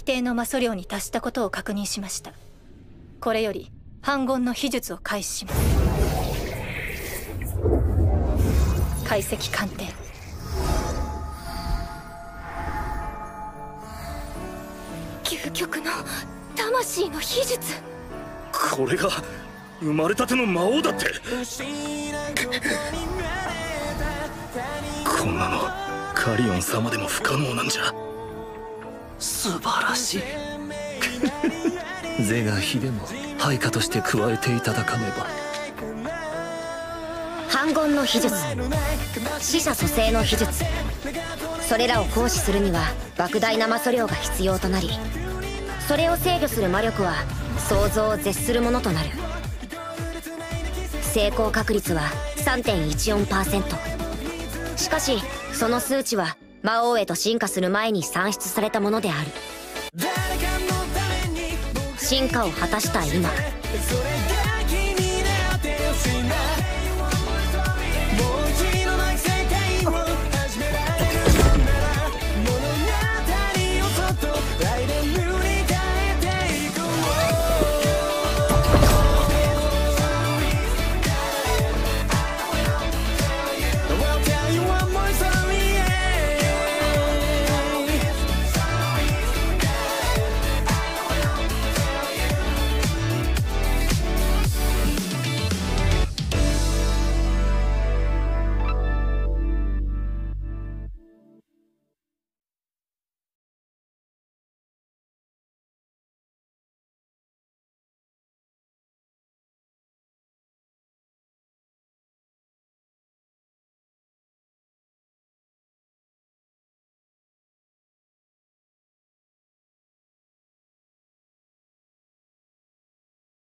規定の魔素量に達したことを確認しました。これより反言の秘術を開始します。解析鑑定。究極の魂の秘術。 これが生まれたての魔王だって。こんなのカリオン様でも不可能なんじゃ。 素晴らしい。是が非でも配下として加えていただかねば。 反言の秘術、死者蘇生の秘術、それらを行使するには莫大な魔素量が必要となり、それを制御する魔力は想像を絶するものとなる。成功確率は 3.14%。 しかしその数値は魔王へと進化する前に算出されたものである。進化を果たした今、